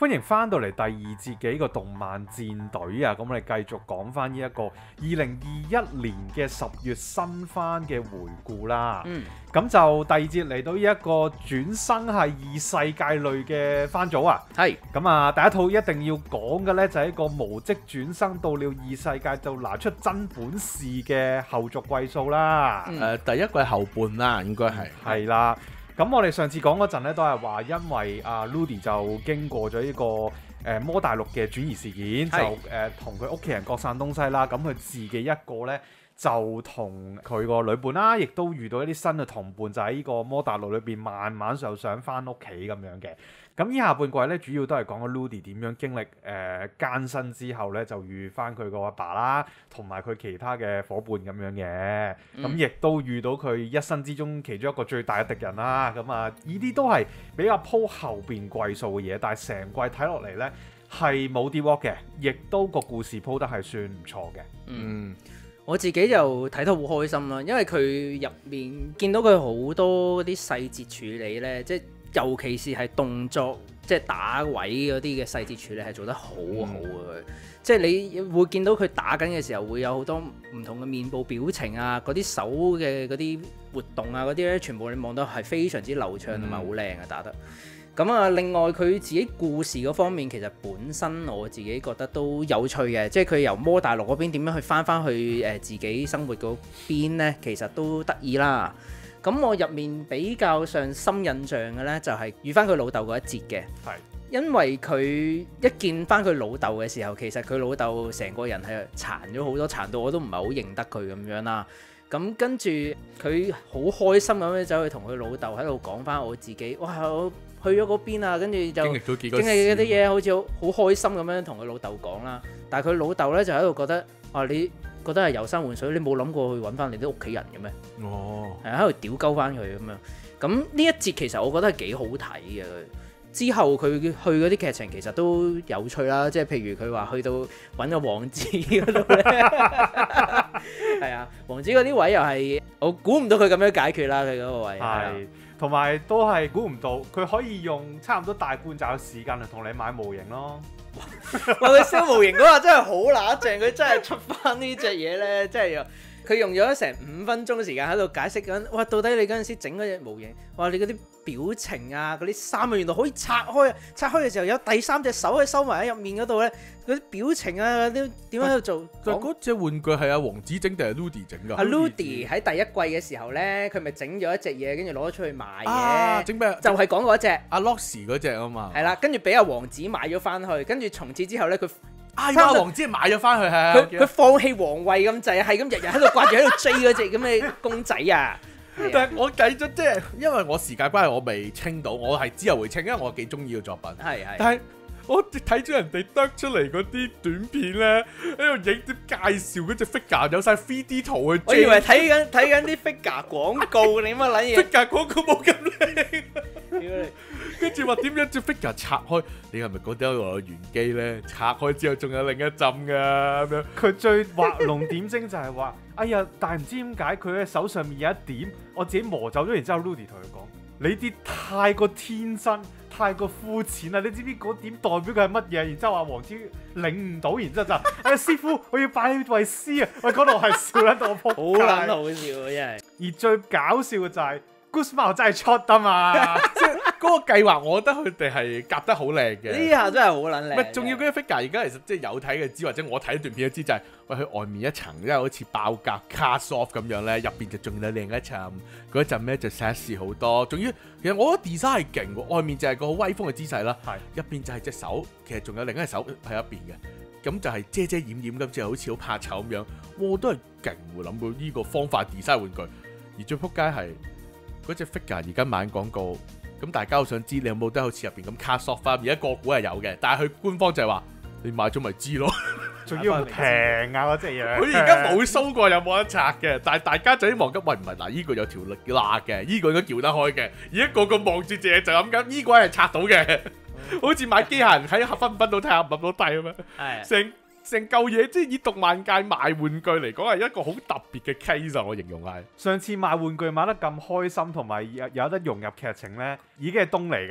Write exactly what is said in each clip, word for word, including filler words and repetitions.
歡迎翻到嚟第二節嘅呢個動漫戰隊啊！咁我哋繼續講翻呢一個二零二一年嘅十月新番嘅回顧啦。 嗯， 咁就第二節嚟到呢一個轉生係異世界類嘅番組啊。 係。 咁啊，第一套一定要講嘅呢，就係一個無職轉生到了異世界就拿出真本事嘅後續季數啦。 誒、呃，第一季後半啦，應該係。 係啦。咁我哋上次講嗰陣咧，都係話因為阿 Rudy 就經過咗呢個誒魔大陸嘅轉移事件，就誒同佢屋企人各散東西啦。咁佢自己一個咧就同佢個女伴啦，亦都遇到一啲新嘅同伴，就喺呢個魔大陸裏邊慢慢就想翻屋企咁樣嘅。咁呢下半季咧，主要都係講個 Rudy 點樣經歷誒、呃、艱辛之後咧，就遇翻佢個阿爸啦，同埋佢其他嘅伙伴咁樣嘅。咁亦、嗯、都遇到佢一生之中其中一個最大嘅敵人啦。咁啊，呢啲都係比較鋪後邊季數嘅嘢，但係成季睇落嚟咧係冇跌鑊嘅，亦都個故事鋪得係算唔錯嘅。 嗯，我自己就睇得好開心啦，因為佢入面見到佢好多啲細節處理咧，即係。尤其是係動作，即係打位嗰啲嘅細節處理係做得好好嘅。佢即係你會見到佢打緊嘅時候，會有好多唔同嘅面部表情啊，嗰啲手嘅嗰啲活動啊，嗰啲咧全部你望到係非常之流暢同埋好靚啊打得。咁啊，另外佢自己故事嗰方面，其實本身我自己覺得都有趣嘅，即係佢由魔大陸嗰邊點樣去翻翻去誒自己生活嗰邊咧，其實都得意啦。咁我入面比較上深印象嘅呢，就係遇翻佢老豆嗰一節嘅， 係因為佢一見翻佢老豆嘅時候，其實佢老豆成個人係殘咗好多，殘到我都唔係好認得佢咁樣啦。咁跟住佢好開心咁樣走去同佢老豆喺度講翻我自己，哇！我去咗嗰邊啊，跟住就經歷咗幾個經歷嗰啲嘢，好似好開心咁樣同佢老豆講啦。但係佢老豆呢，就喺度覺得，啊你覺得係遊山玩水，你冇諗過去揾翻你啲屋企人嘅咩？ 哦， 係喺度屌鳩翻佢咁樣。咁呢一節其實我覺得係幾好睇嘅。之後佢去嗰啲劇情其實都有趣啦，即係譬如佢話去到揾個王子嗰度咧，係啊，王子嗰啲位又係我估唔到佢咁樣解決啦，佢嗰個位係，同埋都係估唔到佢可以用差唔多大半集嘅時間嚟同你買模型咯。 哇！佢燒模型嗰下真係好乸正，佢真係出翻呢隻嘢咧，真係佢用咗成五分鐘嘅時間喺度解釋緊，哇！到底你嗰陣時整嗰隻模型，哇！你嗰啲表情啊，嗰啲衫啊，原來可以拆開啊！拆開嘅時候有第三隻手可以收埋喺入面嗰度咧，嗰啲表情啊，啲點樣喺度做？ 但嗰隻玩具係阿王子整定係 Rudy 整㗎？ 阿 Rudy 喺第一季嘅時候咧，佢咪整咗一隻嘢，跟住攞咗出去賣嘅。 啊！整咩？ 就係講嗰隻阿 Loxy 嗰隻啊嘛。 係啦，跟住俾阿王子買咗翻去，跟住從此之後咧，佢。 啊！阿王子買咗翻去係佢佢放棄皇位咁滯啊，係咁日日喺度掛住喺度追嗰隻咁嘅公仔啊！ 但係我計咗，即係因為我時間關係，我未清到，我係之後會清，因為我幾中意嘅作品。 係係。 但係我睇咗人哋得出嚟嗰啲短片咧，喺度影啲介紹嗰隻 figure 有晒 three D 圖去追。 我以為睇緊睇緊啲 figure 廣告，你乜撚嘢 ？figure 廣告冇咁靚。跟住話點樣隻 figure 拆開？你係咪覺得我有玄機咧？拆開之後仲有另一浸㗎咁樣。 佢最畫龍點睛就係話：哎呀，但係唔知點解佢嘅手上面有一點，我自己磨走咗。然之後 Rudy 同佢講：你啲太過天真，太過膚淺啦！你知唔知嗰點代表佢係乜嘢？然之後話王子領唔到，然之後就：哎呀，師傅，我要拜你為師啊！喂，嗰度係笑撚到我仆街， 好撚好笑啊！真係。 而最搞笑嘅就係、是。Guzman 真係出啊嘛！ 即係嗰個計劃，我覺得佢哋係夾得好靚嘅。 呢下真係好撚靚。 唔係，仲要嗰啲 figure 而家其實即係有睇嘅知，或者我睇段片都知，就係喂佢外面一層，因為好似爆格 cast off 咁樣咧，入邊就仲有另一層，嗰一陣咧就 sexy 好多。仲要其實我覺得 design 係勁喎，外面就係個好威風嘅姿勢啦， 係入邊就係隻手，其實仲有另一隻手喺一邊嘅，咁就係遮遮掩掩咁，就好似好怕醜咁樣。我都係勁喎，諗到呢個方法 design 玩具，而最撲街係。嗰隻 figure 而家買廣告，咁大家好想知你有冇得好似入邊咁 cast off 翻？而家個股係有嘅，但係佢官方就係話你買咗咪知咯， 仲要平啊嗰隻嘢。 佢而家冇 show 過有冇得拆嘅，但係大家就啲望緊，喂唔係嗱，依個有條力罅嘅，依個應該撬得開嘅，而家個個望住隻嘢就諗緊，依個係拆到嘅，好似買機械人喺分唔分到睇下入到底咁樣， 係成。成嚿嘢即係以動漫界賣玩具嚟講係一個好特別嘅 case 啊！我形容係上次賣玩具賣得咁開心，同埋有有得融入劇情呢，已經係東嚟㗎啦。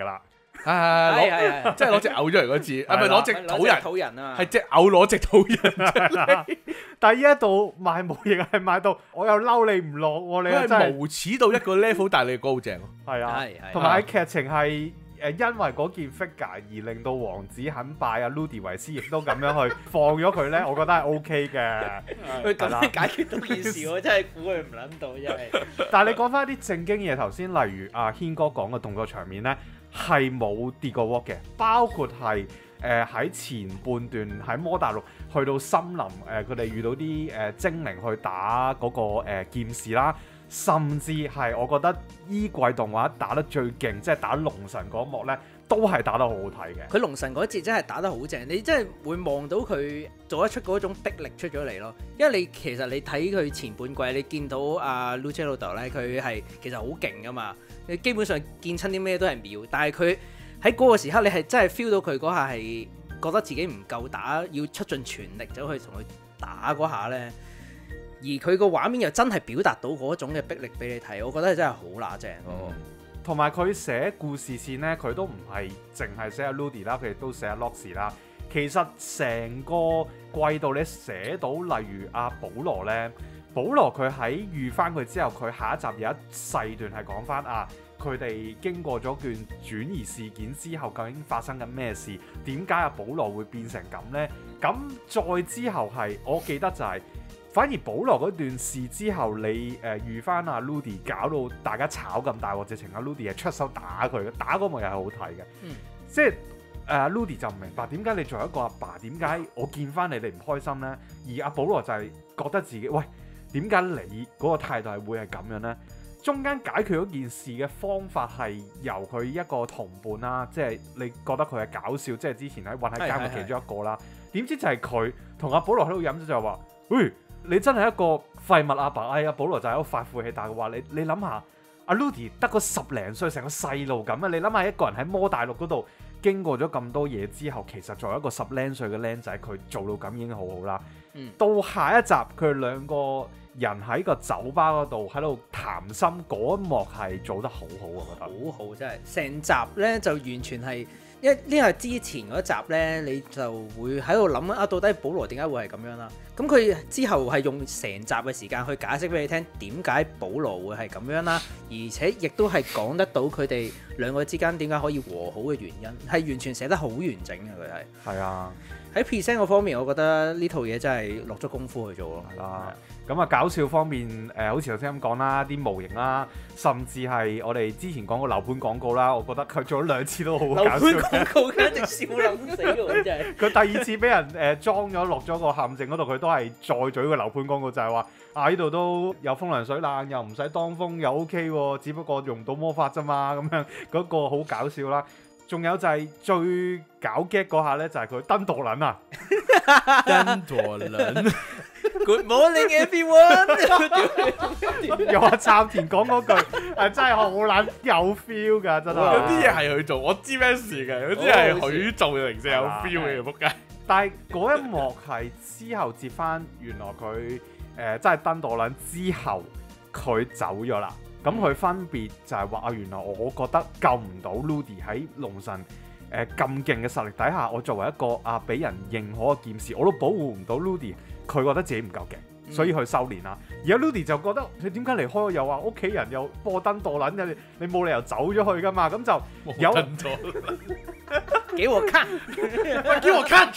係係係係係即係攞隻嘔出嚟嗰次，係咪攞隻土人？ 土人啊， 係隻嘔攞隻土人出嚟， 但係呢一度賣模型係賣到我又嬲你唔落喎，你佢又真係係無恥到一個 level，但係你嘅歌好正咯。 係啊係係， 同埋喺劇情係誒因為嗰件 figure 而令到王子肯拜阿 Ludi 為師，亦都咁樣去放咗佢咧，我覺得係 OK 嘅。 佢咁樣解決到件事，我真係估佢唔撚到，真係。 但係你講翻啲正經嘢，頭先例如阿軒哥講嘅動作場面咧，係冇跌過鑊嘅，包括係誒喺前半段喺摩大陸去到森林誒，佢、呃、哋遇到啲誒、呃、精靈去打嗰、那個、呃、劍士啦，甚至係我覺得依季動畫打得最勁，即係打龍神嗰幕咧，都係打得好好睇嘅。 佢龍神嗰節真係打得好正，你真係會望到佢做得出嗰種逼力出咗嚟咯。因為你其實你睇佢前半季，你見到阿 Luce 老豆咧，佢係其實好勁噶嘛。你基本上見親啲咩都係秒，但係佢喺嗰個時刻，你係真係 feel 到佢嗰下係覺得自己唔夠打，要出盡全力走去同佢打嗰下咧。而佢個畫面又真係表達到嗰種嘅逼力俾你睇，我覺得真係好乸正咯。 同埋佢寫故事線咧，佢都唔係淨係寫阿 Ludi 啦，佢亦都寫阿 Loxi 啦。其實成個季度你寫到，例如阿保羅咧，保羅佢喺遇翻佢之後，佢下一集有一細段係講翻啊，佢哋經過咗段轉移事件之後，究竟發生緊咩事？點解阿保羅會變成咁呢？咁再之後係，我記得就係、是。反而保羅嗰段事之後，你誒、呃、遇翻阿 Ludi，搞到大家炒咁大鑊，直情阿 Ludi 係出手打佢嘅，打嗰幕又係好睇嘅。 嗯、 即係誒、呃、Ludi 就唔明白點解你作為一個阿爸，點解我見翻你你唔開心呢？而阿保羅就係覺得自己喂，點解你嗰個態度係會係咁樣呢？中間解決嗰件事嘅方法係由佢一個同伴啦，即係你覺得佢係搞笑，即係之前喺混喺監獄其中一個啦。點知就係佢同阿保羅喺度飲咗就係話，喂！你真係一個廢物阿爸，哎呀！保羅就喺度發晦氣，但係話你你諗下，阿 Ludi 得個十零歲，成個細路咁啊！你諗下一個人喺摩大陸嗰度經過咗咁多嘢之後，其實作為一個十零歲嘅僆仔，佢做到咁已經好好啦。 嗯、到下一集佢哋兩個人喺個酒吧嗰度喺度談心嗰一幕係做得好好，我覺得好好真係成集咧就完全係。因為呢個之前嗰集呢，你就會喺度諗啊，到底保羅點解會係咁樣啦？咁佢之後係用成集嘅時間去解釋俾你聽點解保羅會係咁樣啦，而且亦都係講得到佢哋兩個之間點解可以和好嘅原因，係完全寫得好完整嘅佢係。 係啊， 喺 present 嗰方面，我覺得呢套嘢真係落咗功夫去做咯。 係啦。咁啊，搞笑方面，誒、呃，好似頭先咁講啦，啲模型啦，甚至係我哋之前講過樓盤廣告啦，我覺得佢做咗兩次都好搞笑。樓盤廣告簡直笑撚死我真係。 佢第二次俾人誒、呃、裝咗落咗個陷阱嗰度，佢都係再嘴個樓盤廣告，就係話啊呢度都有風涼水冷，又唔使當風，又 OK 喎，只不過用唔到魔法啫嘛，咁樣嗰、嗰個好搞笑啦。仲有就係最搞 get 嗰下咧，就係佢登墮輪啊！ 登墮輪。 Good morning everyone 。 又話杉田講嗰句係真係好撚有 feel 㗎，真係。 有啲嘢係佢做，我知咩事嘅。有啲係佢做嘅，零舍有 feel 嘅，仆街。 但係嗰一幕係之後接翻，原來佢誒、呃、真係登墮輪之後，佢走咗啦。咁佢分別就係話啊，原來我覺得救唔到 Ludi 喺龍神誒咁勁嘅實力底下，我作為一個啊俾人認可嘅劍士，我都保護唔到 Ludi。佢覺得自己唔夠勁，所以去修練啦。而家 Ludi 就覺得你點解離開？又話屋企人又播登墮輪，你你冇理由走咗去噶嘛？咁就有登咗， 幾鑊卡， 喂，幾鑊卡。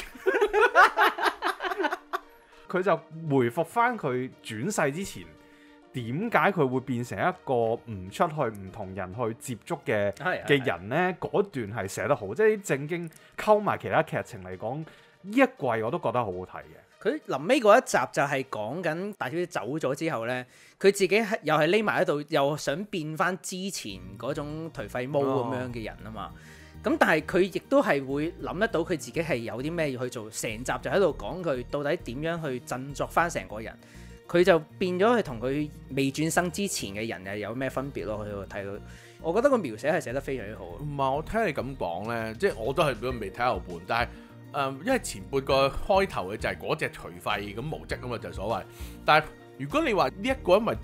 佢就回復翻佢轉世之前，點解佢會變成一個唔出去、唔同人去接觸嘅嘅人呢？嗰段係寫得好，即係正經溝埋其他劇情嚟講，呢一季我都覺得好好睇嘅。 佢臨尾嗰一集就係講緊大小姐走咗之後呢，佢自己又係匿埋喺度，又想變翻之前嗰種頹廢毛咁樣嘅人啊嘛。咁、哦、但係佢亦都係會諗得到佢自己係有啲咩要去做，成集就喺度講佢到底點樣去振作翻成個人。佢就變咗係同佢未轉生之前嘅人係有咩分別咯？佢睇到，我覺得個描寫係寫得非常之好。 唔係，我聽你咁講呢，即係我都係未睇後半，但係。誒、嗯，因為前半個開頭嘅就係嗰隻頹廢咁無職啊嘛，就係、所謂。但係如果你話呢一個，因為都係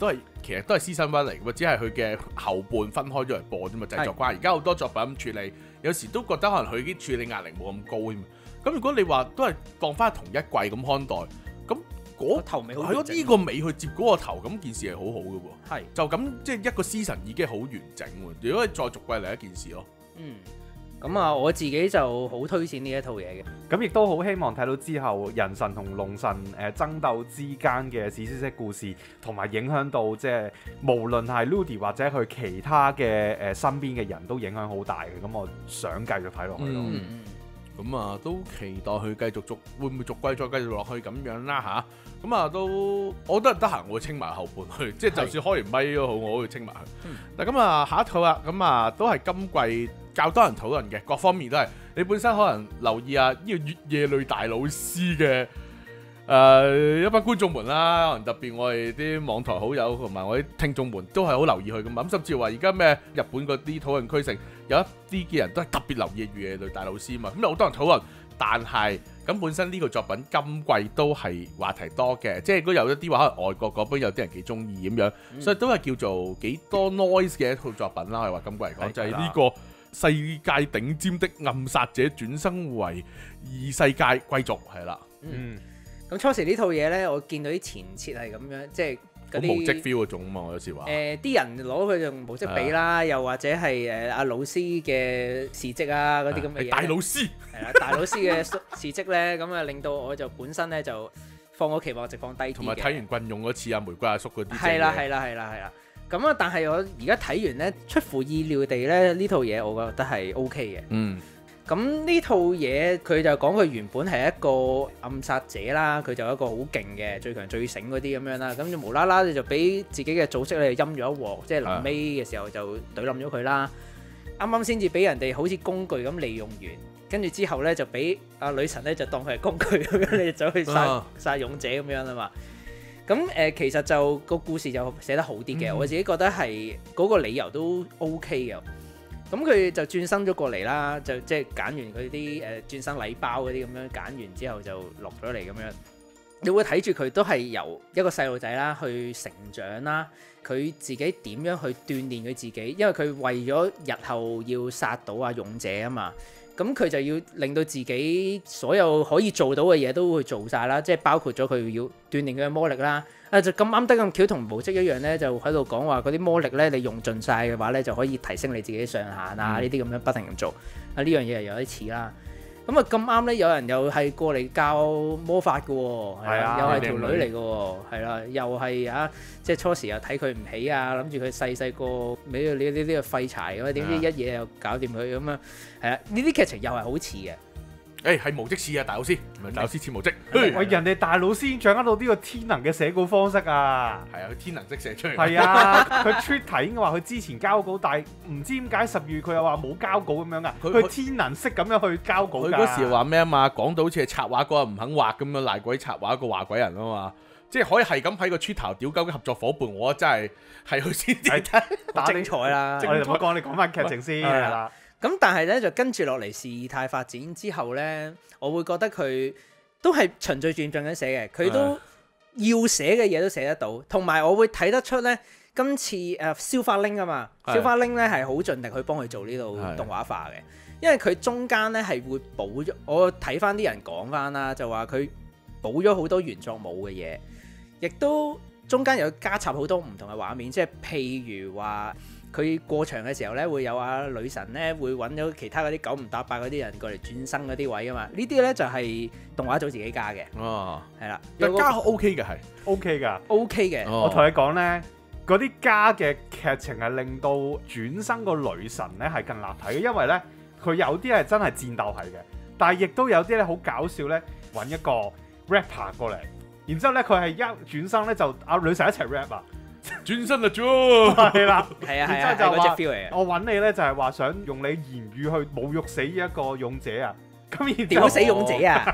其實都係 season one 嚟嘅，只係佢嘅後半分開咗嚟播啫嘛，製作關係。而家好多作品咁處理，有時都覺得可能佢啲處理壓力冇咁高添。咁如果你話都係當翻同一季咁看待，咁嗰頭尾好係咯，呢個尾去接嗰個頭，咁件事係好好嘅喎。 係就咁即係一個 season 已經好完整喎。如果你再續季嚟一件事咯。 嗯。咁啊，我自己就好推薦呢一套嘢嘅。 咁亦都好希望睇到之後人神同龍神誒、呃、爭鬥之間嘅史詩式故事，同埋影響到即係無論係 Rudy 或者佢其他嘅誒、呃、身邊嘅人都影響好大嘅。咁我想繼續睇落去咯。 嗯嗯咁啊，都期待佢繼續續會唔會續季再繼續落去咁樣啦吓，咁啊都，我覺得得閒我會清埋後半去，即係就算開完咪都好，我都會清埋佢。 嗯、 但咁啊，下一套啦，咁啊都係今季較多人討論嘅，各方面都係。你本身可能留意啊，呢、這個月夜淚大老師嘅誒、呃、一班觀眾們啦，可能特別我哋啲網台好友同埋我啲聽眾們都係好留意佢咁啊。咁甚至話而家咩日本嗰啲討論區成有一啲嘅人都係特別留意月夜淚大老師嘛。咁有好多人討論，但係咁本身呢個作品今季都係話題多嘅，即係如果有一啲話可能外國嗰邊有啲人幾中意咁樣，嗯、所以都係叫做幾多 noise 嘅一套作品啦。我話今季嚟講就係呢個世界頂尖的暗殺者轉生為異世界貴族係啦。 嗯，咁初時呢套嘢呢，我見到啲前設係咁樣，即係嗰啲無職 feel 嗰種嘛。我有時話誒啲人攞佢用無職比啦，又或者係誒阿老師嘅事蹟啊嗰啲咁嘅嘢。 大老師係啦，大老師嘅事蹟呢，咁啊令到我就本身呢就放個期望值放低啲嘅。 同埋睇完棍用嗰次啊，玫瑰阿叔嗰啲。 係啦係啦係啦係啦。咁啊，但係我而家睇完呢，出乎意料地呢，呢套嘢我覺得係 O K 嘅。 嗯。 咁呢套嘢佢就講佢原本係一個暗殺者啦，佢就一個好勁嘅最強最醒嗰啲咁樣啦，咁就無啦啦你就俾自己嘅組織咧陰咗一鑊，即係臨尾嘅時候就懟冧咗佢啦。啱啱先至俾人哋好似工具咁利用完，跟住之後咧就俾阿女神咧就當佢係工具咁樣，你走去殺、啊、殺勇者咁樣啊嘛。咁誒、呃、其實就個故事就寫得好啲嘅，嗯、我自己覺得係嗰個理由都 OK 嘅。咁佢就轉生咗過嚟啦，就即係揀完佢啲誒轉生禮包嗰啲咁樣，揀完之後就落咗嚟咁樣。你會睇住佢都係由一個細路仔啦去成長啦，佢自己點樣去鍛鍊佢自己，因為佢為咗日後要殺到阿勇者啊嘛。咁佢就要令到自己所有可以做到嘅嘢都會做晒啦，即係包括咗佢要鍛鍊佢嘅魔力啦。啊，就咁啱得咁巧同無職一樣咧，就喺度講話嗰啲魔力咧，你用盡晒嘅話咧，就可以提升你自己上限啊！呢啲咁樣不停咁做啊，呢樣嘢係有啲似啦。咁啊咁啱咧，有人又係過嚟教魔法嘅喎，係啊，又係條女嚟嘅喎，係啦，又係啊，即係初時又睇佢唔起啊，諗住佢細細個俾呢呢呢個廢柴咁啊，點知一嘢又搞掂佢咁啊，係啊，呢啲劇情又係好似嘅。 誒係無職似啊，大老師，唔係大老師似無職。 喂，人哋大老師掌握到呢個天能嘅寫稿方式啊！ 係啊，佢天能式寫出嚟。 係啊，佢 Twitter 應該話佢之前交稿，但係唔知點解十月佢又話冇交稿咁樣噶。佢天能式咁樣去交稿㗎。佢嗰時話咩啊嘛？講到好似係插畫嗰個唔肯畫咁樣，賴鬼插畫個話鬼人啊嘛！即係可以係咁喺個 Twitter 屌鳩嘅合作伙伴，我真係係佢先至打精彩啦！ 我哋唔好講，你講翻劇情先係啦。 咁但係咧就跟住落嚟事態發展之後咧，我會覺得佢都係循序漸進咁寫嘅，佢都要寫嘅嘢都寫得到，同埋我會睇得出咧，今次誒消化鈴啊嘛，消化鈴咧係好盡力去幫佢做呢度動畫化嘅，因為佢中間咧係會補咗，我睇翻啲人講翻啦，就話佢補咗好多原作冇嘅嘢，亦都中間有加插好多唔同嘅畫面，即係譬如話。佢過場嘅時候咧，會有啊女神咧，會揾咗其他嗰啲九唔搭八嗰啲人過嚟轉生嗰啲位啊嘛。呢啲咧就係動畫組自己加嘅。哦，係啦， 但加 OK 嘅係 OK 㗎 ，OK 嘅。 我同你講咧，嗰啲加嘅劇情係令到轉生個女神咧係更立體嘅，因為咧佢有啲係真係戰鬥係嘅，但係亦都有啲咧好搞笑咧，揾一個 rapper 過嚟，然之後咧佢係一轉生咧就啊女神一齊 rap 啊。 轉身啦，Jo！ 係啦， 係啊係啊， 就嗰隻 feel 嚟嘅。 我揾你咧就係話想用你言語去侮辱死一個勇者啊！咁然屌死勇者啊！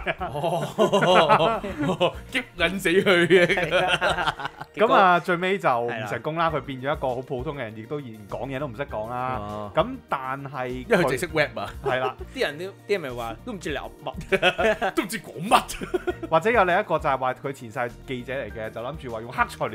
激撚死佢嘅。 咁啊，最尾就唔成功啦。佢變咗一個好普通嘅人，亦都連講嘢都唔識講啦。咁但係因為佢淨識 rap 啊。係啦， 啲人都啲人咪話都唔知你噏乜， 都唔知講乜。 或者有另一個就係話佢前世記者嚟嘅，就諗住話用黑材料嚟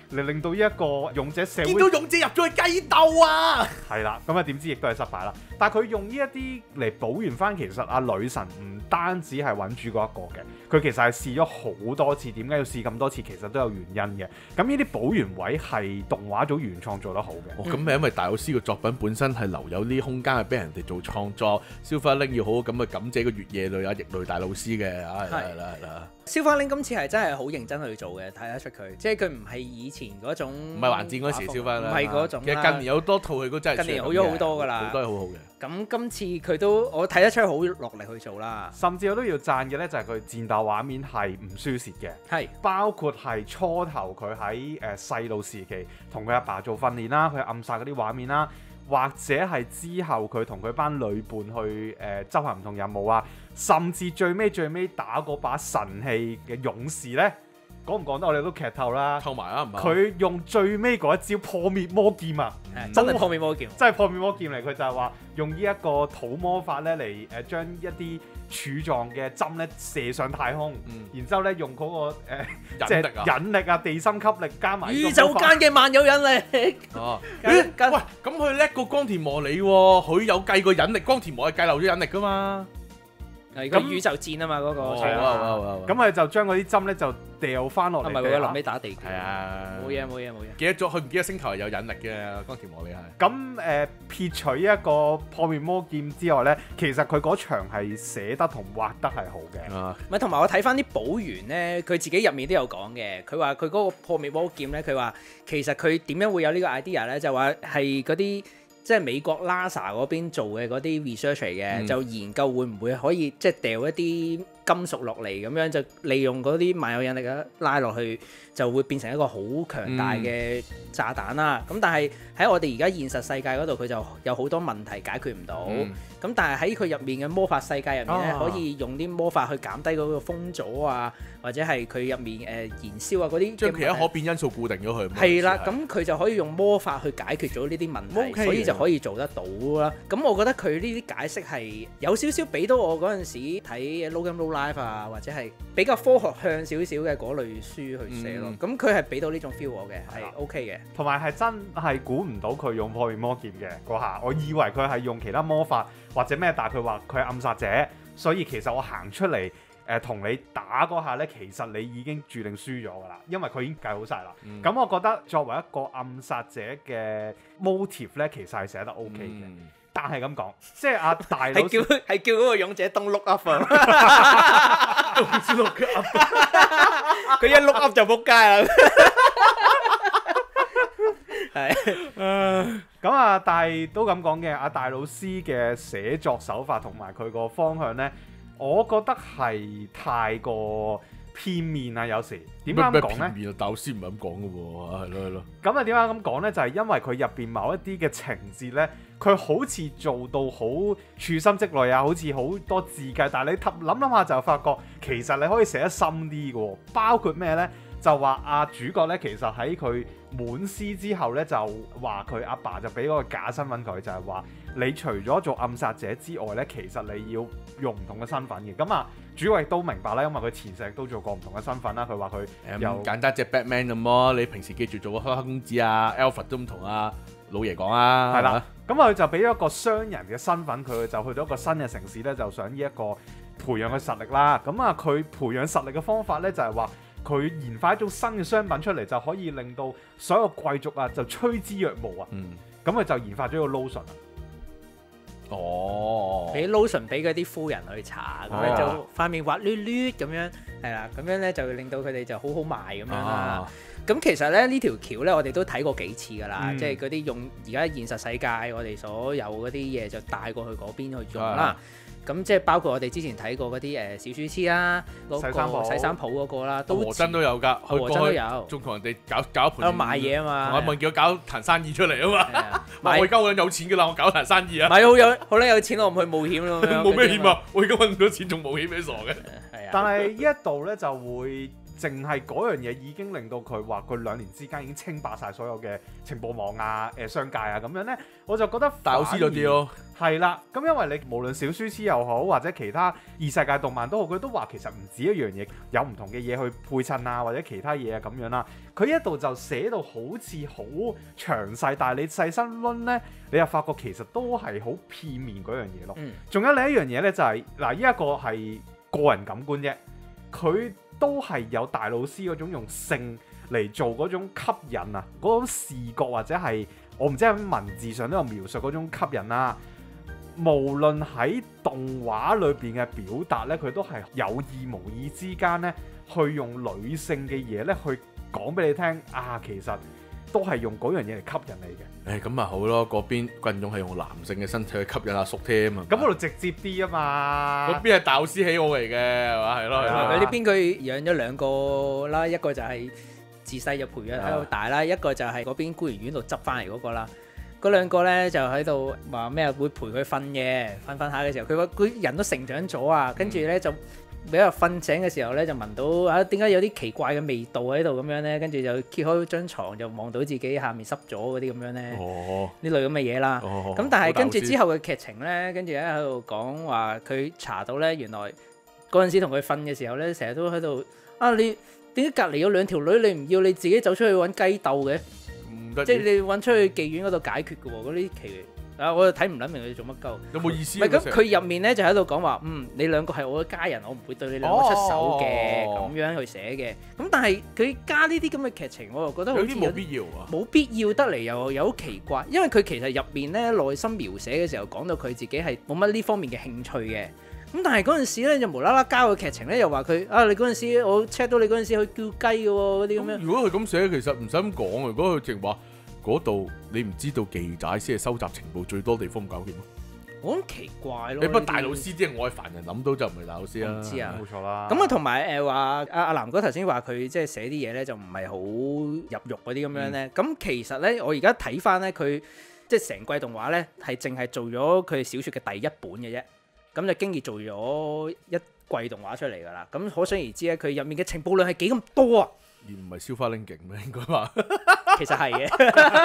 嚟令到呢一個勇者社會見到勇者入咗去雞竇啊！ 係啦，咁啊點知亦都係失敗啦。但係佢用呢一啲嚟補完翻，其實阿女神唔單止係揾主角一個嘅，佢其實係試咗好多次。點解要試咁多次？其實都有原因嘅。咁呢啲補完位係動畫組原創做得好嘅。 哦，咁係因為大老師嘅作品本身係留有呢啲空間係俾人哋做創作，消化拎要好好咁去感謝個月夜類啊、逆類大老師嘅，係啦係啦係啦。 消化拎今次係真係好認真去做嘅，睇得出佢，即係佢唔係以前嗰種， 唔係還戰嗰時消化啦， 唔係嗰種。 其實近年有好多套戲都真係近年好咗好多㗎啦， 好多係好好嘅。 咁今次佢都我睇得出好落力去做啦。 甚至我都要讚嘅呢，就係佢戰鬥畫面係唔輸蝕嘅， 係包括係初頭佢喺誒細路時期同佢阿爸做訓練啦，佢暗殺嗰啲畫面啦。或者係之後佢同佢班女伴去誒、呃、執行唔同任務啊，甚至最尾最尾打嗰把神器嘅勇士呢，講唔講得我哋都劇透啦。 透埋啊，唔係佢用最尾嗰一招破滅魔劍啊， 嗯、真係破滅魔劍， 真係破滅魔劍嚟。佢就係話用呢一個土魔法咧嚟誒將一啲柱狀嘅針咧射上太空， 嗯、 然之後咧用嗰、那個、呃、 引力啊， 引力啊、地心吸力加埋宇宙間嘅萬有引力。 哦，喂，咁佢叻過光田磨你喎，佢有計過引力，光田磨係計漏咗引力噶嘛。 咁宇宙戰啊嘛，嗰個咁佢就將嗰啲針咧就掉翻落嚟。 係咪會臨尾打地球？ 係啊， 冇嘢冇嘢冇嘢。 記得咗，佢唔記得星球係有引力嘅，光田磨你係。 咁誒、呃、撇除一個破滅魔劍之外咧，其實佢嗰場係寫得同畫得係好嘅。 啊， 咪同埋我睇翻啲補員咧，佢自己入面都有講嘅。佢話佢嗰個破滅魔劍咧，佢話其實佢點樣會有呢個 idea 咧？就話係嗰啲。即係美國 NASA 嗰邊做嘅嗰啲 research 嚟嘅，嗯、就研究會唔會可以即係掉一啲金屬落嚟咁樣，就利用嗰啲萬有引力啊拉落去，就會變成一個好強大嘅炸彈啦。咁、嗯、但係喺我哋而家現實世界嗰度，佢就有好多問題解決唔到。咁、嗯、但係喺佢入面嘅魔法世界入面咧，啊、可以用啲魔法去減低嗰個風阻啊，或者係佢入面誒、呃、燃燒啊嗰啲， 將其他可變因素固定咗佢。 係啦，咁佢就可以用魔法去解決咗呢啲問題， okay、所以就可以做得到啦。咁我覺得佢呢啲解釋係有少少俾到我嗰陣時睇《Logan Low Life》啊，或者係比較科學向少少嘅嗰類書去寫咯。咁佢係俾到呢種 feel 我嘅，係 OK 嘅。同埋係真係估唔到佢用破滅魔劍嘅嗰下，我以為佢係用其他魔法或者咩，但係佢話佢係暗殺者，所以其實我行出嚟誒同你打嗰下呢，其實你已經注定輸咗㗎啦，因為佢已經計好晒啦。咁、嗯、我覺得作為一個暗殺者嘅 motive 呢，其實係寫得 OK 嘅。嗯、但係咁講，即係阿大佬係叫係叫嗰個勇者 don't look up 啊，don't look up，佢一 look up 就仆街啦。係，咁啊，但係都咁講嘅，阿大老師嘅寫作手法同埋佢個方向呢，我覺得係太過片面啊！有時點解咁講呢？片面啊，大老師唔係咁講嘅喎，係咯係咯。咁啊，點解咁講呢？就係、是、因為佢入邊某一啲嘅情節呢，佢好似做到好處心積慮啊，好似好多字計，但係你諗諗下就發覺，其實你可以寫得深啲嘅喎。包括咩呢？就話阿主角呢，其實喺佢滿師之後呢，就話佢阿爸就俾嗰個假身份佢，就係話你除咗做暗殺者之外呢，其實你要用唔同嘅身份嘅。咁啊，主角亦都明白啦，因為佢前世都做過唔同嘅身份啦。佢話佢又簡單隻 Batman 咁咯，你平時記住做個黑黑公子啊 Alfred 都唔同啊老爺講啊，係啦。咁佢就俾咗一個商人嘅身份，佢就去到一個新嘅城市呢，就想呢一個培養佢實力啦。咁啊，佢培養實力嘅方法呢，就係話，佢研發一種新嘅商品出嚟，就可以令到所有貴族啊就趨之若鶩啊。咁佢、嗯、就研發咗個 lotion 啊。哦，俾 lotion 俾嗰啲夫人去搽，咁樣、哦、就塊面滑捋捋咁樣，係啦，咁樣咧就令到佢哋就好好賣咁樣啦。咁、哦、其實咧呢條橋咧，我哋都睇過幾次㗎啦，嗯、即係嗰啲用而家現實世界我哋所有嗰啲嘢就帶過去嗰邊去用啦。咁即係包括我哋之前睇過嗰啲誒小豬痴啦，嗰個洗衫鋪嗰個啦，都和真都有㗎，和真都有，仲同人哋搞搞一盤，有賣嘢啊嘛，我問叫佢搞壇生意出嚟啊嘛，我而家好有錢㗎啦，我搞壇生意啊，買好有好撚有錢，我唔去冒險咯，冇咩險啊，我而家揾唔到錢仲冒險咩傻嘅？係啊，但係呢一度咧就會淨係嗰樣嘢已經令到佢話佢兩年之間已經稱霸晒所有嘅情報網啊、誒、呃、商界啊咁樣咧，我就覺得大老師嗰啲咯， 係啦。咁因為你無論小書痴又好，或者其他異世界動漫都好，佢都話其實唔止一樣嘢，有唔同嘅嘢去配襯啊，或者其他嘢啊咁樣啦。佢一度就寫到好似好詳細，但係你細心論咧，你又發覺其實都係好片面嗰樣嘢咯。仲、嗯、有另一樣嘢咧，就係、是、嗱，呢一個係個人感官啫，佢都係有大老師嗰種用性嚟做嗰種吸引啊，嗰種視覺或者係我唔知喺文字上都有描述嗰種吸引啦、啊。無論喺動畫裏邊嘅表達咧，佢都係有意無意之間咧，去用女性嘅嘢咧去講俾你聽啊，其實都係用嗰樣嘢嚟吸引你嘅。 誒咁咪好咯，嗰邊棍勇係用男性嘅身體去吸引阿叔添啊。 咁嗰度直接啲啊嘛。 嗰邊係大老師喜好嚟嘅，係嘛？係咯係咯。 佢呢邊佢養咗兩個啦，一個就係自細就培養喺度大啦，一個就係嗰邊孤兒院度執翻嚟嗰個啦。嗰兩個咧就喺度話咩會陪佢瞓嘅，瞓瞓下嘅時候，佢個佢人都成長咗啊，跟住咧就比較瞓醒嘅時候咧就聞到啊點解有啲奇怪嘅味道喺度咁樣咧，跟住就揭開張床就望到自己下面濕咗嗰啲咁樣咧，呢、哦、類咁嘅嘢啦。咁、哦、但係跟住之後嘅劇情咧，跟住咧喺度講話佢查到咧原來嗰陣時同佢瞓嘅時候咧，成日都喺度啊你點解隔離有兩條女你唔要你自己走出去揾雞鬥嘅？即係你揾出去妓院嗰度解決嘅喎，嗰啲奇啊，我就睇唔撚明佢哋做乜鳩。有冇意思？唔係咁，佢入面咧就喺度講話，嗯，你兩個係我嘅家人，我唔會對你兩個出手嘅，咁、哦、樣去寫嘅。咁但係佢加呢啲咁嘅劇情，我又覺得好似有啲冇必要啊。冇必要得嚟又有好奇怪，因為佢其實入面咧內心描寫嘅時候講到佢自己係冇乜呢方面嘅興趣嘅。咁但係嗰陣時咧就無啦啦交個劇情咧又話佢啊你嗰陣時我 check 到你嗰陣時去叫雞嘅喎嗰啲咁樣。如果佢咁寫其實唔使咁講啊，如果佢淨話。嗰度你唔知道記仔先係收集情報最多地方唔搞掂咯，我咁奇怪咯。你不大老師即係我係凡人諗到就唔係大老師啦。唔知啊，冇錯啦。咁啊同埋誒話阿阿南哥頭先話佢即係寫啲嘢咧就唔係好入肉嗰啲咁樣咧。咁、嗯、其實咧我而家睇翻咧佢即係成季動畫咧係淨係做咗佢小説嘅第一本嘅啫。咁就經已做咗一季動畫出嚟㗎啦。咁可想而知咧佢入面嘅情報量係幾咁多啊！而唔係燒花拎勁咩？應該話其實係嘅，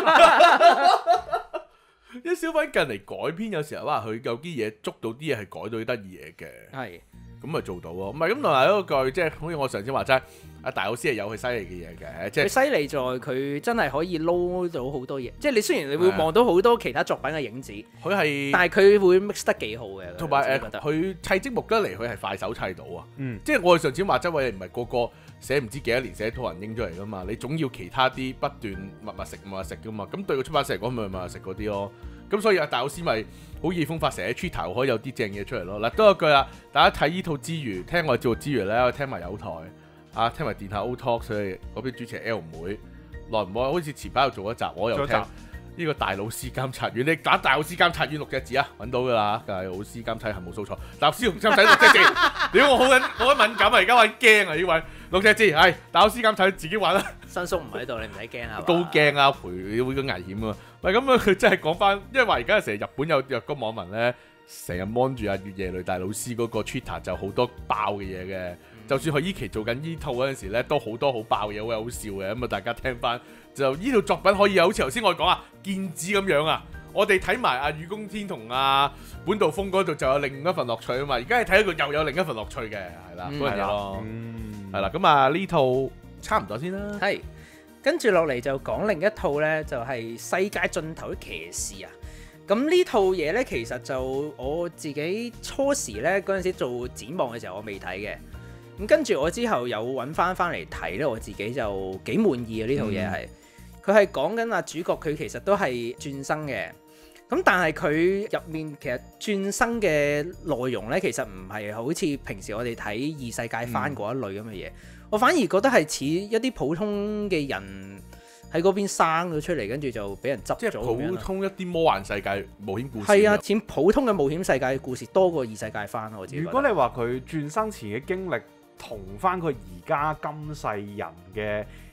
因為燒花近嚟改編有時候話佢有啲嘢捉到啲嘢係改到啲得意嘢嘅，係咁咪做到咯。唔係咁同埋嗰句即係好似我上次話齋，阿大老師係有佢犀利嘅嘢嘅，即係佢犀利在佢真係可以撈到好多嘢。即係你雖然你會望到好多其他作品嘅影子，佢係但係佢會 mix 得幾好嘅。同埋誒，佢砌積木得嚟，佢係快手砌到啊！嗯，即係我哋上次話齋，喂，唔係個個寫唔知幾多年寫套人英出嚟噶嘛，你總要其他啲不斷密密食密密食噶嘛。咁對個出版社嚟講，咪密密食嗰啲咯。咁所以阿大老師咪好易風發寫 Twitter 可以有啲正嘢出嚟咯。嗱，多一句啦，大家睇呢套之餘，聽我做之餘咧，聽埋有台啊，聽埋電下 O Talk， 所以嗰邊主持 L 妹，耐唔耐好似前排又做一集，我又聽呢個大老師監察院。你打大老師監察院六隻字啊，揾到噶啦，大老師監察係冇數錯。大老師監察六隻字，屌我好緊，我好敏感啊，而家我驚啊呢位。六隻字，係大老師監察自己玩啦。新叔唔喺度，你唔使驚啊。都驚啊，陪會咁危險啊。唔係咁樣，佢真係講翻，因為話而家成日日本有有個網民咧，成日 mon 住阿月夜雷大老師嗰個 Twitter 就好多爆嘅嘢嘅。嗯、就算佢依期做緊呢套嗰陣時咧，都好多好爆嘢，好好笑嘅。咁啊，大家聽翻就呢套作品可以有好似頭先我講啊，劍指咁樣啊。我哋睇埋阿雨宮天同阿本道風嗰度就有另一份樂趣啊嘛。而家係睇一個又有另一份樂趣嘅，係啦，嗰樣嘢咯。係啦，咁啊呢套差唔多先啦。係，跟住落嚟就講另一套呢，就係、是《世界盡頭的騎士》啊。咁呢套嘢呢，其實就我自己初時呢嗰陣時做展望嘅時候，我未睇嘅。咁跟住我之後有揾翻翻嚟睇呢，我自己就幾滿意啊！呢套嘢係，佢係講緊啊主角佢其實都係轉生嘅。咁但係佢入面其實轉生嘅內容呢，其實唔係好似平時我哋睇異世界番嗰一類咁嘅嘢，嗯、我反而覺得係似一啲普通嘅人喺嗰邊生咗出嚟，跟住就俾人執咗。即係普通一啲魔幻世界冒險故事。係啊，似普通嘅冒險世界嘅故事多過異世界番。我自己覺得。如果你話佢轉生前嘅經歷同翻佢而家今世人嘅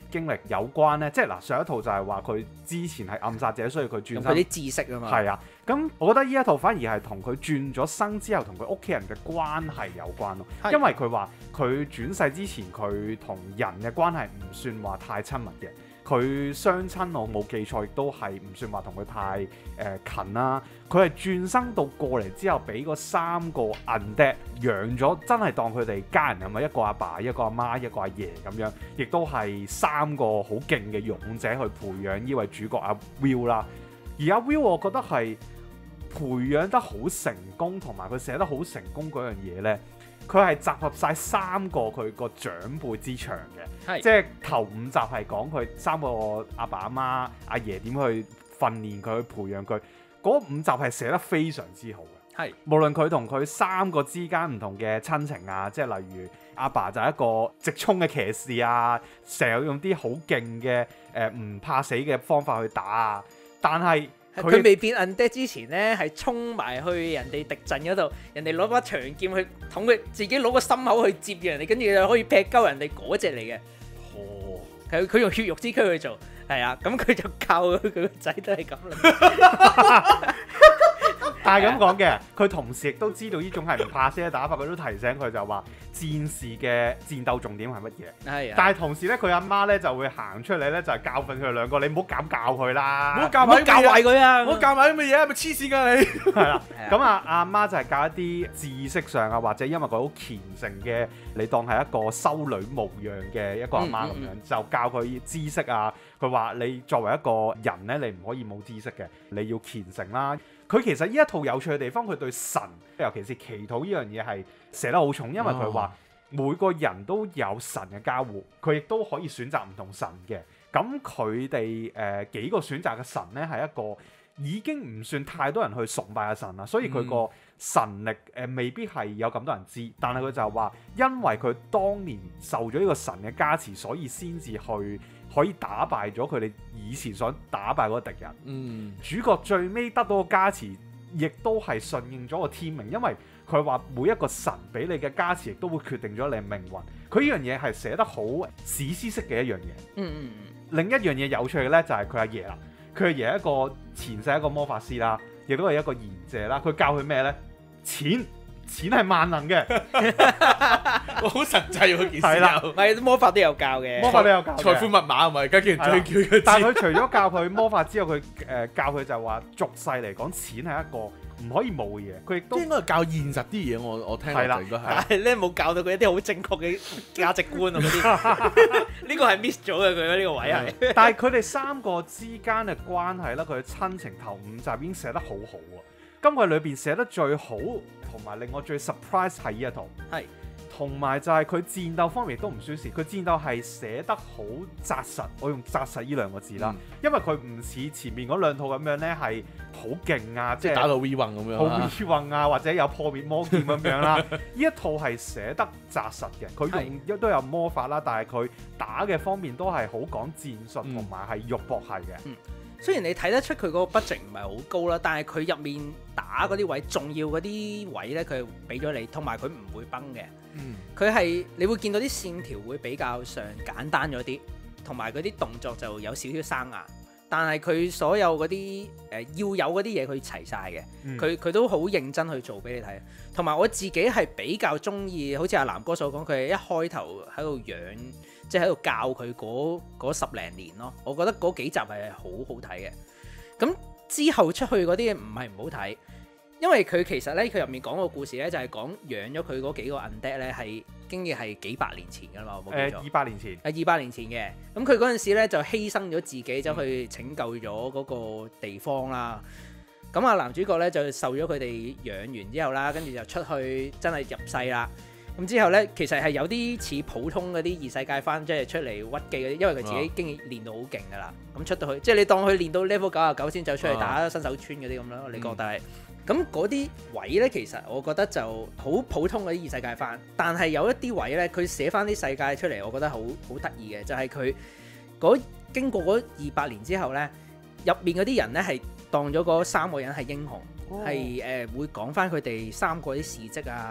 經歷有關咧？即係嗱，上一套就係話佢之前係暗殺者，所以佢轉身。 佢啲知識啊嘛。 係啊，咁我覺得呢一套反而係同佢轉咗生之後同佢屋企人嘅關係有關咯。 係因為佢話佢轉世之前佢同人嘅關係唔算話太親密嘅。佢雙親我冇記錯，亦都係唔算話同佢太誒、呃、近啦。佢係轉生到過嚟之後，俾嗰三個 undead 養咗，真係當佢哋家人，係咪一個阿爸、爸、一個阿媽、媽、一個阿爺咁樣，亦都係三個好勁嘅勇者去培養呢位主角阿 Will 啦。而阿 Will 我覺得係培養得好成功，同埋佢寫得好成功嗰樣嘢呢。佢係集合晒三個佢個長輩之長嘅， 係即係頭五集係講佢三個阿爸阿媽、阿爺點去訓練佢、去培養佢。嗰五集係寫得非常之好嘅， 係無論佢同佢三個之間唔同嘅親情啊，即係例如阿爸就係一個直衝嘅騎士啊，成日用啲好勁嘅誒唔怕死嘅方法去打啊，但係佢未變 undead 之前咧，係衝埋去人哋敵陣嗰度，人哋攞把長劍去捅佢，自己攞個心口去接住人哋，跟住就可以劈鳩人哋嗰隻嚟嘅。 哦， 佢佢用血肉之軀去做，係啊，咁佢就教佢佢個仔都係咁啦。 但係咁講嘅，佢同時亦都知道呢種係唔怕死嘅打法，佢都提醒佢就話戰士嘅戰鬥重點係乜嘢。 係啊， 但係同時咧，佢阿媽咧就會行出嚟咧，就係教訓佢哋兩個，你唔好咁教佢啦， 唔好教唔好教壞佢啊！ 唔好教埋啲乜嘢，係咪黐線㗎你？ 係啦，咁啊阿媽就係教一啲知識上啊，或者因為佢好虔誠嘅，你當係一個修女模樣嘅一個阿媽咁樣， 嗯嗯嗯就教佢知識啊。佢話你作為一個人咧，你唔可以冇知識嘅，你要虔誠啦。佢其實呢一套有趣嘅地方，佢對神，尤其是祈禱呢樣嘢係寫得好重，因為佢話每個人都有神嘅交互，佢亦都可以選擇唔同神嘅。咁佢哋誒幾個選擇嘅神咧，係一個已經唔算太多人去崇拜嘅神啦，所以佢個神力誒、呃、未必係有咁多人知。但係佢就話，因為佢當年受咗呢個神嘅加持，所以先至去可以打敗咗佢哋以前想打敗嗰個敵人。 嗯， 主角最尾得到個加持，亦都係順應咗個天命，因為佢話每一個神俾你嘅加持，亦都會決定咗你嘅命運。佢呢樣嘢係寫得好史詩式嘅一樣嘢。 嗯嗯嗯。 另一樣嘢有趣嘅咧，就係佢阿爺啦。佢阿爺係一個前世一個魔法師啦，亦都係一個賢者啦。佢教佢咩咧？錢，錢係萬能嘅。 我好實際喎件事。 係啦， 唔係魔法都有教嘅。 魔法都有教嘅。 財富密碼係咪？而家竟然最叫佢知。 但係佢除咗教佢魔法之後，佢誒、呃、教佢就話俗世嚟講，錢係一個唔可以冇嘅嘢。佢亦都應該係教現實啲嘢。我我聽落就應該係。 但係咧冇教到佢一啲好正確嘅價值觀啊嗰啲。呢個係 miss 咗嘅，佢呢個位係。 但係佢哋三個之間嘅關係咧，佢嘅親情頭五集已經寫得好好喎。今季裏邊寫得最好，同埋令我最 surprise 係呢一套。 係。 同埋就係佢戰鬥方面亦都唔輸蝕，佢戰鬥係寫得好紮實，我用紮實呢兩個字啦，嗯、因為佢唔似前面嗰兩套咁樣咧係好勁啊，即係打到 V 運咁樣， 好 V 運啊，或者有破滅魔劍咁樣啦。呢一套係寫得紮實嘅，佢用一都有魔法啦，但係佢打嘅方面都係好講戰術同埋係肉搏係嘅。 嗯雖然你睇得出佢嗰個 budget 唔係好高啦，但係佢入面打嗰啲位重要嗰啲位咧，佢係俾咗你，同埋佢唔會崩嘅。 嗯， 佢係你會見到啲線條會比較上簡單咗啲，同埋嗰啲動作就有少少生硬。但係佢所有嗰啲誒要有嗰啲嘢，佢齊晒嘅。佢佢、嗯、都好認真去做俾你睇。同埋我自己係比較中意，好似阿南哥所講，佢係一開頭喺度養。即係喺度教佢嗰十零年咯，我覺得嗰幾集係好好睇嘅。咁之後出去嗰啲唔係唔好睇，因為佢其實咧佢入面講個故事咧就係講養咗佢嗰幾個 undead 咧係經已係幾百年前㗎嘛，我冇記錯。誒二百年前。誒二百年前嘅，咁佢嗰陣時咧就犧牲咗自己走去拯救咗嗰個地方啦。咁啊男主角咧就受咗佢哋養完之後啦，跟住就出去真係入世啦。咁之後咧，其實係有啲似普通嗰啲異世界番，即係出嚟屈機嗰啲，因為佢自己經驗練到好勁噶啦。咁出到去，即係你當佢練到 level 九十九先走出嚟打新手村嗰啲咁咯。你覺得係？咁嗰啲位咧，其實我覺得就好普通嗰啲異世界番，但係有一啲位咧，佢寫翻啲世界出嚟，我覺得好好得意嘅，就係佢嗰經過嗰二百年之後咧，入面嗰啲人咧係當咗嗰三個人係英雄，係誒、哦呃、會講翻佢哋三個啲事蹟啊。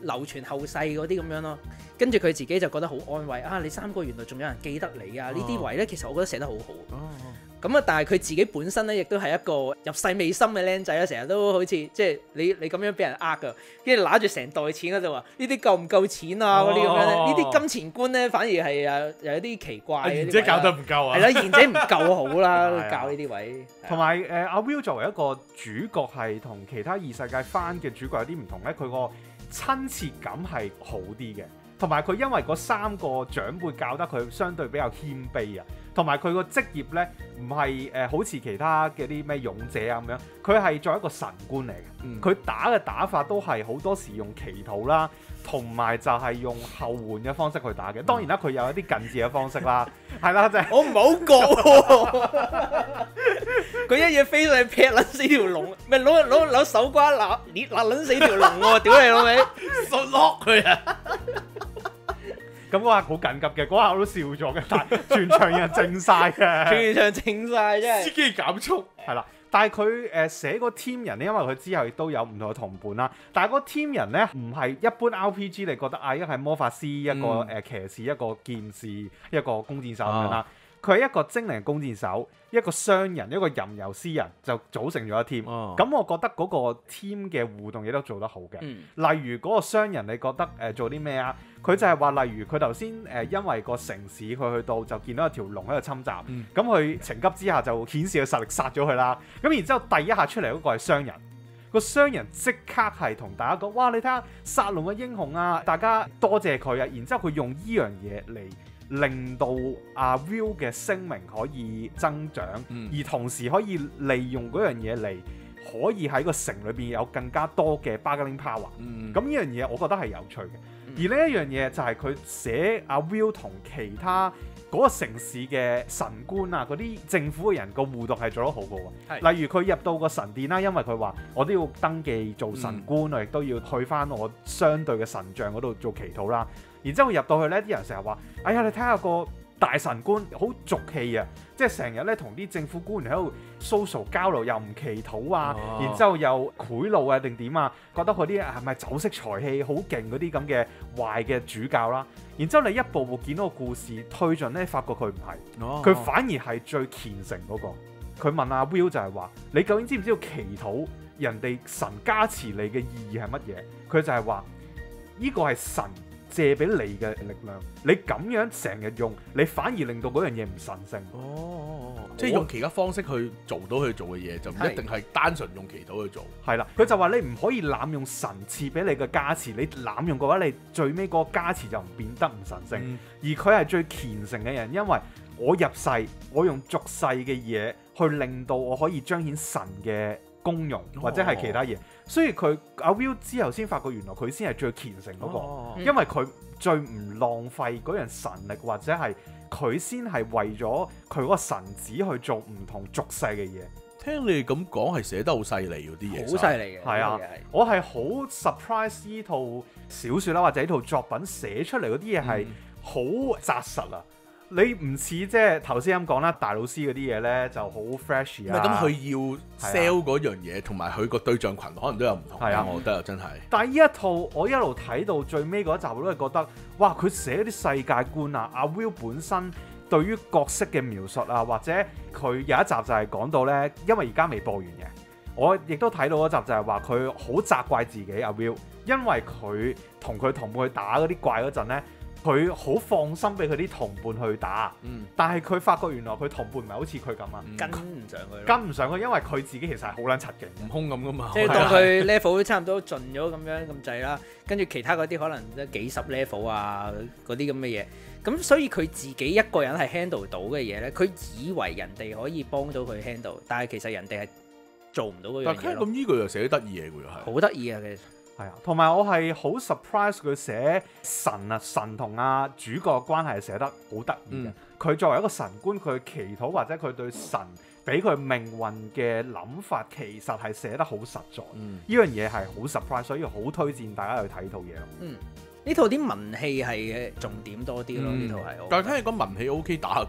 流傳後世嗰啲咁樣咯。跟住佢自己就覺得好安慰啊！你三個原來仲有人記得你啊！呢啲位咧其實我覺得寫得好好。咁啊，但係佢自己本身咧亦都係一個入世未深嘅僆仔啦，成日都好似即係你你咁樣俾人呃㗎，跟住揦住成袋錢嗰度話呢啲夠唔夠錢啊嗰啲咁樣咧，呢啲金錢觀咧反而係誒有啲奇怪嘅。 賢者教得唔夠啊！ 係啦，賢者唔夠好啦，教呢啲位。 同埋誒阿 Will 作為一個主角係同其他異世界番嘅主角有啲唔同咧，佢個親切感係好啲嘅。同埋佢因為嗰三個長輩教得佢相對比較謙卑啊，同埋佢個職業咧唔係誒好似其他嘅啲咩勇者啊咁樣，佢係作為一個神官嚟嘅，佢、嗯、打嘅打法都係好多時用祈禱啦，同埋就係用後援嘅方式去打嘅。當然啦，佢有一啲近似嘅方式啦，係啦，就係、是、 我唔係好覺，佢一嘢飛上去劈撚死條龍，咪攞攞攞手瓜揦捏揦撚死條龍喎！屌你老味， 索落佢啊！ 咁嗰下好緊急嘅，嗰下我都笑咗嘅，但係全場人靜晒嘅， 全場靜晒真係。 司機減速係啦，但係佢誒寫個 team 人咧，因為佢之後亦都有唔同嘅同伴啦。但係嗰個 team 人咧唔係一般 R P G，你覺得啊，一個係魔法師，一個誒、呃、騎士，一個劍士，一個弓箭手咁樣啦。佢係、啊、一個精靈弓箭手，一個商人，一個吟遊詩人，就組成咗一 team。咁、啊、我覺得嗰個 team 嘅互動亦都做得好嘅。嗯、例如嗰個商人，你覺得誒、呃、做啲咩啊？佢就係話，例如佢頭先誒因為個城市佢去到就見到有條龍喺度侵襲，咁佢、嗯、情急之下就顯示佢實力殺咗佢啦。咁然之後第一下出嚟嗰個係商人，個商人即刻係同大家講：哇！你睇下殺龍嘅英雄啊，大家多謝佢啊！然之後佢用依樣嘢嚟令到阿 Will 嘅聲名可以增長，嗯、而同時可以利用嗰樣嘢嚟可以喺個城裏邊有更加多嘅 bargaining power。咁呢樣嘢我覺得係有趣嘅。而呢一樣嘢就係佢寫阿 Will 同其他嗰個城市嘅神官啊，嗰啲政府嘅人個互動係做得好嘅喎。是例如佢入到個神殿啦，因為佢話我都要登記做神官，嗯、我亦都要去翻我相對嘅神像嗰度做祈禱啦。然之後入到去呢啲人成日話：哎呀，你睇下個大神官好俗氣啊！即係成日咧同啲政府官員喺度 social 交流，又唔祈禱啊，哦、然之後又賄賂啊定點啊，覺得佢啲係咪酒色財氣好勁嗰啲咁嘅壞嘅主教啦。然之後你一步步見到個故事推進咧，發覺佢唔係，佢、哦、反而係最虔誠嗰、那個。佢問阿 Will 就係話：你究竟知唔知道祈禱人哋神加持你嘅意義係乜嘢？佢就係話：呢、這個係神借俾你嘅力量，你咁樣成日用，你反而令到嗰樣嘢唔神聖。哦， 即係用其他方式去做到佢做嘅嘢，就唔一定係單純用祈禱去做。 係啦，佢就話你唔可以濫用神賜俾你嘅加持，你濫用嘅話，你最尾嗰個加持就唔變得唔神聖。嗯、而佢係最虔誠嘅人，因為我入世，我用俗世嘅嘢去令到我可以彰顯神嘅功用或者係其他嘢。哦，所以佢阿 Will 之後先發覺原來佢先係最虔誠嗰個，哦、因為佢最唔浪費嗰樣神力，或者係佢先係為咗佢嗰個神子去做唔同俗世嘅嘢。 聽你咁講係寫得好犀利嗰啲嘢， 好犀利嘅。 係啊，我係好 surprise 呢套小説啦，或者呢套作品寫出嚟嗰啲嘢係好紮實啊！你唔似即係頭先咁講啦，大老師嗰啲嘢咧就好 fresh 啊。 咁佢要 sell 嗰樣嘢，同埋佢個對象群可能都有唔同。係啊，我覺得真係。但係呢一套我一路睇到最尾嗰一集，我都係覺得，哇！佢寫啲世界觀啊，阿 Will 本身對於角色嘅描述啊，或者佢有一集就係講到咧，因為而家未播完嘅，我亦都睇到嗰集就係話佢好責怪自己阿 Will，因為佢同佢同伴去打嗰啲怪嗰陣咧。佢好放心俾佢啲同伴去打，嗯、但係佢發覺原來佢同伴唔係好似佢咁啊， 跟唔上佢， 跟唔上佢，因為佢自己其實係好撚柒勁， 悟空咁噶嘛， 即係當佢 level 差唔多盡咗咁樣咁滯啦，跟住其他嗰啲可能得幾十 level 啊嗰啲咁嘅嘢，咁所以佢自己一個人係 handle 到嘅嘢咧，佢以為人哋可以幫到佢 handle， 但係其實人哋係做唔到嗰樣嘢咯。 咁呢個又寫得得意嘢喎，又係好得意啊，其實。 係啊，同埋我係好 surprise 佢寫神啊，神同啊主角嘅關係係寫得好得意嘅。佢、嗯、作為一個神官，佢祈禱或者佢對神俾佢命運嘅諗法，其實係寫得好實在。呢、嗯、樣嘢係好 surprise，所以好推薦大家去睇套嘢咯。 嗯，呢套啲文戲係重點多啲咯，呢套係。 但係聽你講文戲 OK， 打就打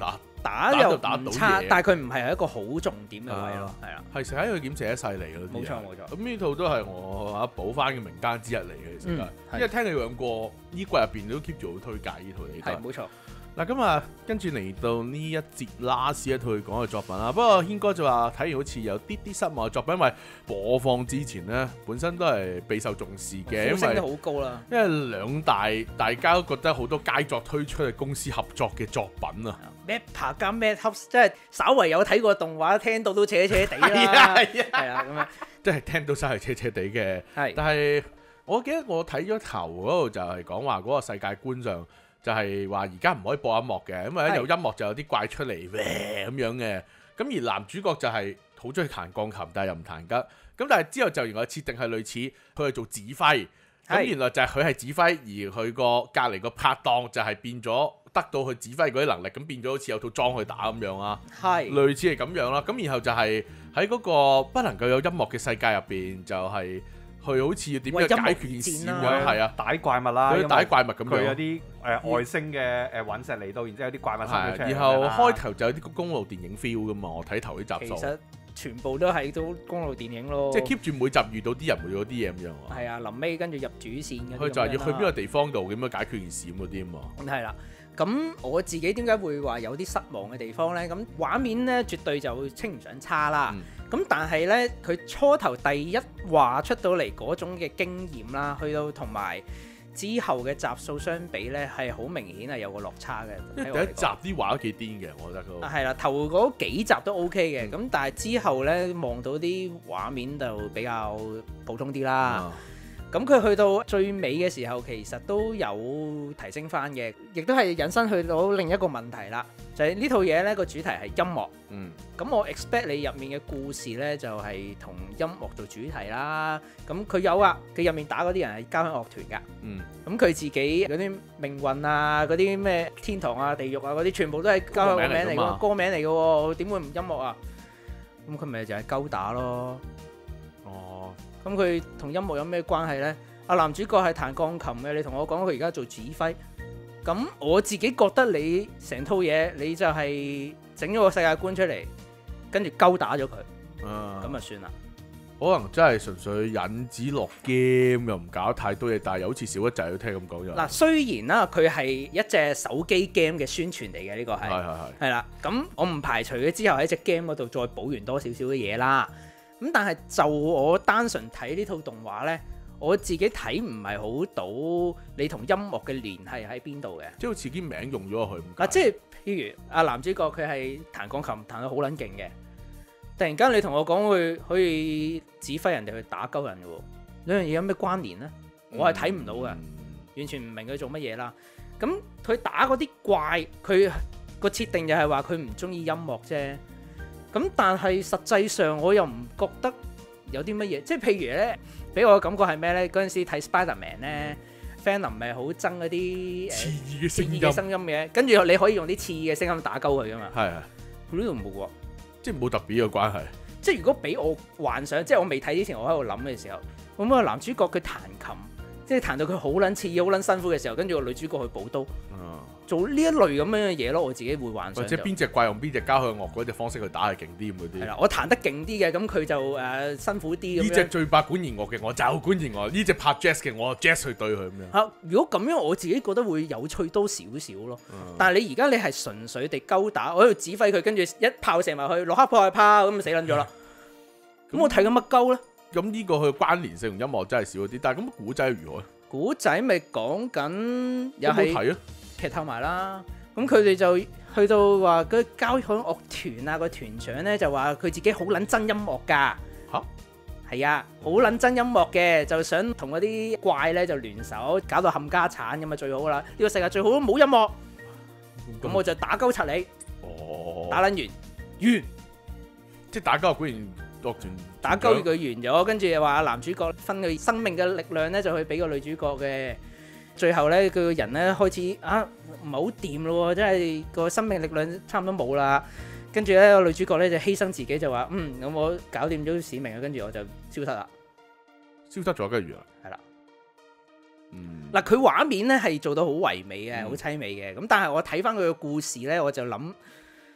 打又打到唔差嘢， 但係佢唔係一個好重點嘅位咯，係啊， 係寫佢點寫得犀利咯。 冇錯冇錯。 咁呢套都係我啊補翻嘅名單之一嚟嘅，其實都係嗯係因為聽你兩個呢季入邊都 keep 住好推介呢套你都係。 係冇錯。 嗱咁啊，跟住嚟到呢一節 last 一套佢講嘅作品啦。不過軒哥就話睇完好似有啲啲失望嘅作品，因為播放之前呢，本身都係備受重視嘅，因為呼聲都好高啦。 因為兩大大家都覺得好多佳作推出嘅公司合作嘅作品啊。 Mappa 加 Madhouse 即係稍為有睇過動畫，聽到都扯扯地啦。 係啊係啊係啊咁樣。 即係聽到晒係車車地嘅， 係但係我記得我睇咗頭嗰度就係講話嗰個世界觀上就係話而家唔可以播音樂嘅，因為咧有音樂就有啲怪出嚟咁樣嘅。咁而男主角就係好中意彈鋼琴，但係又唔彈吉。咁但係之後就原來設定係類似佢係做指揮，咁原來就係佢係指揮，而佢個隔離個拍檔就係變咗得到佢指揮嗰啲能力，咁變咗好似有套裝去打咁樣啊。 係類似係咁樣啦。咁然後就係喺嗰個不能夠有音樂嘅世界入邊，就係去好似要點樣解決件事咁樣，係啊， 打怪物啦， 佢打怪物咁樣。 佢有啲誒外星嘅誒隕石嚟到，然之後有啲怪物生咗出嚟。 然後開頭就有啲公路電影 feel 噶嘛，我睇頭啲集數。 其實全部都係都公路電影咯。 即係 keep 住每集遇到啲人會有啲嘢咁樣喎。 係啊，臨尾跟住入主線嘅。 佢就係要去邊個地方度咁樣解決件事咁嗰啲啊嘛。 係啦。咁我自己點解會話有啲失望嘅地方呢？咁畫面呢，絕對就稱唔上差啦。咁、嗯、但係呢，佢初頭第一話出到嚟嗰種嘅經驗啦，去到同埋之後嘅集數相比呢，係好明顯係有個落差嘅。 因為第一集啲畫都幾癲嘅，我覺得佢。 係啦，頭嗰幾集都 OK 嘅，咁、嗯、但係之後呢，望到啲畫面就比較普通啲啦。嗯咁佢去到最尾嘅時候，其實都有提升翻嘅，亦都係引申去到另一個問題啦。就係、是、呢套嘢呢個主題係音樂。 嗯。咁我 expect 你入面嘅故事呢，就係、是、同音樂做主題啦。咁佢有啊，佢入面打嗰啲人係交響樂團㗎。 嗯。咁佢自己嗰啲命運啊，嗰啲咩天堂啊、地獄啊嗰啲，全部都係交響樂名嚟㗎，歌名嚟㗎喎，點會唔音樂啊？咁佢咪就係勾打咯。咁佢同音樂有咩關係呢？阿男主角係彈鋼琴嘅，你同我講佢而家做指揮。咁我自己覺得你成套嘢，你就係整咗個世界觀出嚟，跟住勾打咗佢，咁啊就算啦。 可能真係純粹引子落 game 又唔搞得太多嘢，但係又好似少一滯都聽咁講咗。 嗱，雖然啦，佢係一隻手機 game 嘅宣傳嚟嘅，呢個係係係係係啦。咁我唔排除佢之後喺隻 game 嗰度再補完多少少嘅嘢啦。咁但係就我單純睇呢套動畫呢，我自己睇唔係好到你同音樂嘅聯繫喺邊度嘅， 即係好似啲名用咗落去咁。 嗱，即係譬如阿男主角佢係彈鋼琴彈到好撚勁嘅，突然間你同我講佢可以指揮人哋去打鳩人嘅喎，兩樣嘢有咩關聯呢？我係睇唔到嘅，嗯、完全唔明佢做乜嘢啦。咁佢打嗰啲怪，佢個設定就係話佢唔中意音樂啫。咁但係實際上我又唔覺得有啲乜嘢，即係譬如咧，俾我嘅感覺係咩咧？嗰陣時睇 Spider-Man 咧 Venom 咪好憎嗰啲刺耳嘅聲音， 刺耳嘅聲音嘅，跟住你可以用啲刺耳嘅聲音打鳩佢噶嘛。係啊，佢呢度冇喎， 即係冇特別嘅關係。 即係如果俾我幻想，即係我未睇之前，我喺度諗嘅時候，咁個男主角佢彈琴，即係彈到佢好撚刺耳、好撚辛苦嘅時候，跟住個女主角去補刀。嗯。做呢一類咁樣嘅嘢咯，我自己會幻想。或者邊隻怪用邊隻交響樂嗰隻方式去打係勁啲咁嗰啲。係啦，我彈得勁啲嘅，咁佢就誒、呃、辛苦啲咁樣。 呢隻最怕管弦樂嘅我就管弦樂，呢隻拍 jazz 嘅我 jazz 去對佢咁樣。 嚇，如果咁樣我自己覺得會有趣多少少咯。嗯、但係你而家你係純粹地勾打，我喺度指揮佢，跟住一炮射埋去，落黑破係炮咁就死撚咗啦。咁、嗯、我睇緊乜鳩咧？咁呢個佢關聯性同音樂真係少啲，但係咁古仔如何？ 古仔咪講緊又係睇啊， 劇透埋啦。咁佢哋就去到話嗰交響樂團啊，個團長咧就話佢自己好撚憎音樂㗎嚇，係啊，好撚憎音樂嘅，就想同嗰啲怪咧就聯手，搞到冚家產咁啊最好啦！呢、呢個世界最好都冇音樂，咁、嗯、我就打鳩柒你，哦，打撚完完， 即係打鳩管弦樂團， 打鳩佢完咗，跟住又話男主角分佢生命嘅力量咧，就去俾個女主角嘅。最後咧，佢個人咧開始啊唔係好掂咯，真係個生命力量差唔多冇啦。跟住咧個女主角咧就犧牲自己，就話嗯咁我搞掂咗使命啊，跟住我就消失啦， 消失咗跟住啊， 係啦， 嗯嗱佢畫面咧係做到好唯美嘅，好、嗯、凄美嘅。咁但係我睇翻佢嘅故事咧，我就諗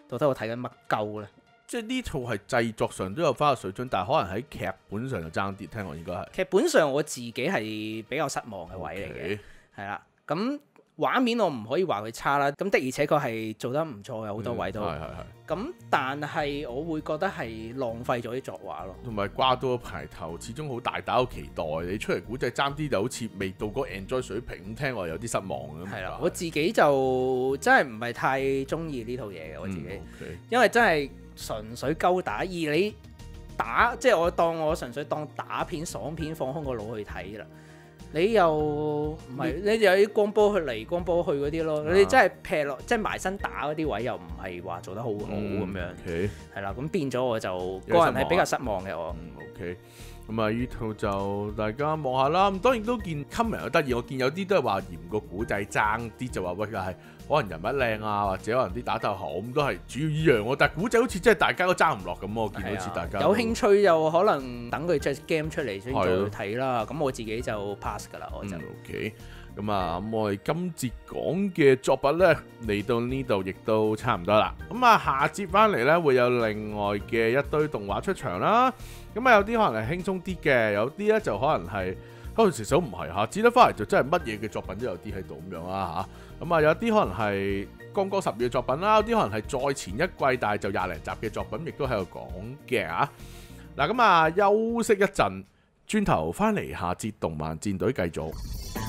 到底我睇緊乜鳩咧？ 即係呢套係製作上都有翻個水準，但係可能喺劇本上就爭啲。聽講應該係劇本上我自己係比較失望嘅位嚟嘅，係啦。咁畫面我唔可以話佢差啦，咁的而且確係做得唔錯嘅，好多位都。 係係係。 咁但係我會覺得係浪費咗啲作畫咯。 同埋掛到個牌頭，始終好大，大家好期待。你出嚟估計爭啲就好似未到嗰個 enjoy 水平，聽落有啲失望咁。 係啦，我自己就真係唔係太中意呢套嘢嘅我自己， 嗯 okay. 因為真係純粹鳩打，而你打即係我當我純粹當打片爽片，放空個腦去睇啦。你又唔係，你又有啲光波去嚟，光波去嗰啲咯。啊、你真係劈落，即係埋身打嗰啲位又唔係話做得好好咁、嗯、樣。係啦 okay.， 咁變咗我就個人係比較失望嘅我。 嗯 OK。咁啊，呢套就大家望下啦。咁當然都見 comment 又得意，我見有啲都係話嫌個古仔爭啲，就話喂係可能人物靚啊，或者可能啲打鬥好，咁都係主要依樣喎。但係古仔好似真係大家都爭唔落咁，我見到好似大家有興趣就可能等佢隻 game 出嚟先再睇啦。咁我自己就 pass 㗎啦，我就。 嗯、OK。咁啊，咁我哋今節講嘅作品呢，嚟到呢度亦都差唔多啦。咁啊，下節翻嚟呢，會有另外嘅一堆動畫出場啦。咁啊，有啲可能係輕鬆啲嘅，有啲呢就可能係可能時數唔係嚇，只得翻嚟就真係乜嘢嘅作品都有啲喺度咁樣啦嚇。咁啊，有啲可能係剛剛十月嘅作品啦，有啲可能係再前一季但係就廿零集嘅作品，亦都喺度講嘅嚇。嗱，咁啊，休息一陣，轉頭翻嚟下節動漫戰隊繼續。